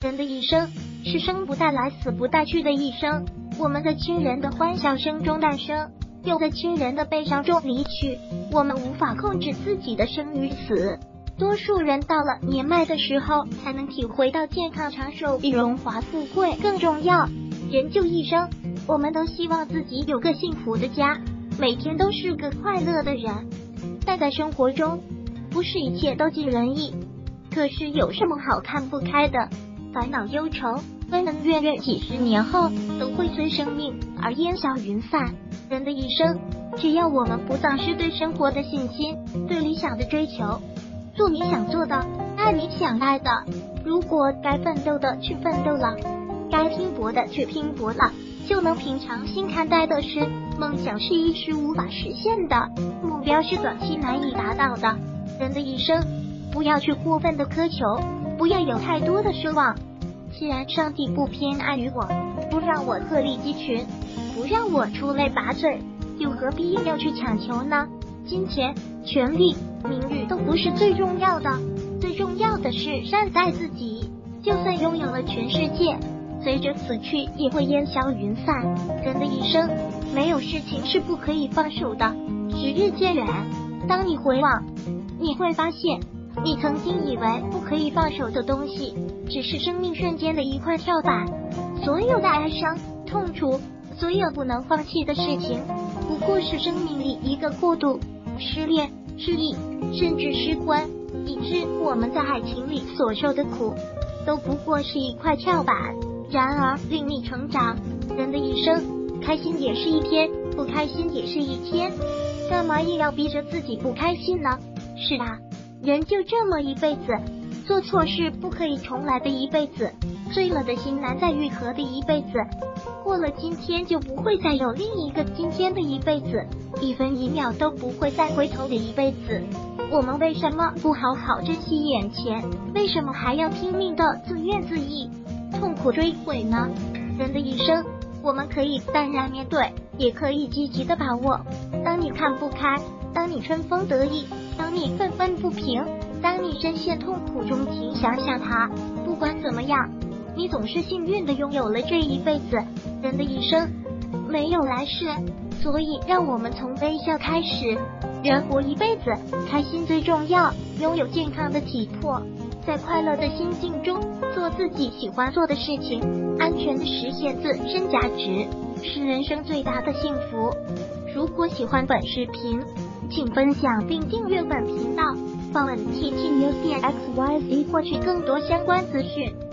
人的一生是生不带来死不带去的一生，我们的亲人的欢笑声中诞生，有的亲人的悲伤中离去，我们无法控制自己的生与死。多数人到了年迈的时候才能体会到健康长寿比荣华富贵更重要。人就一生，我们都希望自己有个幸福的家，每天都是个快乐的人，但在生活中不是一切都尽人意。可是有什么好看不开的？烦恼忧愁恩恩怨怨几十年后都会随生命而烟消云散。人的一生，只要我们不丧失对生活的信心，对理想的追求，做你想做的，爱你想爱的，如果该奋斗的去奋斗了，该拼搏的去拼搏了，就能平常心看待的是，梦想是一时无法实现的，目标是短期难以达到的。人的一生，不要去过分的苛求，不要有太多的奢望。既然上帝不偏爱于我，不让我鹤立鸡群，不让我出类拔萃，又何必硬要去强求呢？金钱、权力、名誉都不是最重要的，最重要的是善待自己。就算拥有了全世界，随着死去也会烟消云散。人的一生，没有事情是不可以放手的。时日渐远，当你回望，你会发现，你曾经以为不可以放手的东西，只是生命瞬间的一块跳板。所有的哀伤、痛楚，所有不能放弃的事情，不过是生命里一个过渡。失恋、失忆，甚至失婚，以致我们在爱情里所受的苦，都不过是一块跳板。然而令你成长。人的一生，开心也是一天，不开心也是一天，干嘛硬要逼着自己不开心呢？是啊，人就这么一辈子，做错事不可以重来的一辈子，碎了的心难再愈合的一辈子，过了今天就不会再有另一个今天的一辈子，一分一秒都不会再回头的一辈子。我们为什么不好好珍惜眼前？为什么还要拼命的自怨自艾、痛苦追悔呢？人的一生，我们可以淡然面对，也可以积极的把握。当你看不开，当你春风得意，当你愤愤不平，当你深陷痛苦中，请想想它，不管怎么样，你总是幸运的拥有了这一辈子。人的一生没有来世，所以让我们从微笑开始。人活一辈子，开心最重要，拥有健康的体魄，在快乐的心境中做自己喜欢做的事情，安全的实现自身价值，是人生最大的幸福。如果喜欢本视频，请分享并订阅本频道，访问 TTNewsXYZ 获取更多相关资讯。